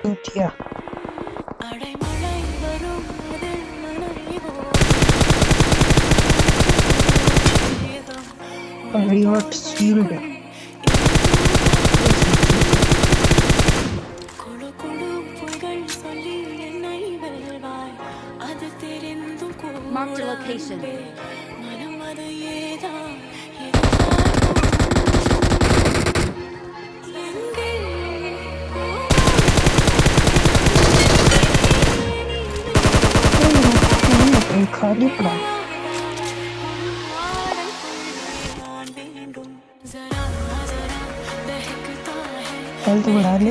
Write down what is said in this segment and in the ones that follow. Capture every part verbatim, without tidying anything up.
चूतिया revert shield Marked a location. खाली पड़ा हेल्थ बढ़ा ले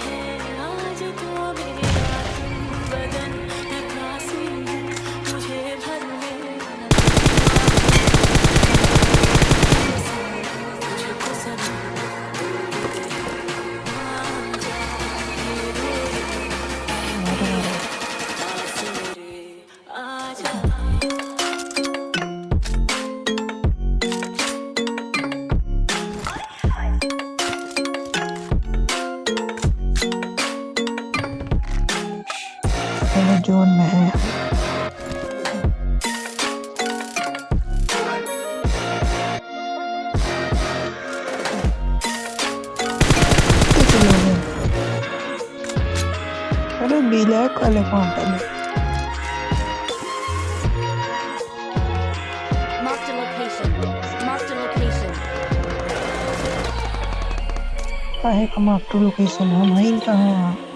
जोन में है अरे ब्लैक वाले कौन पहले Marked a location. Marked a location. काहे का मार्क टू लोकेशन है वहीं कहाँ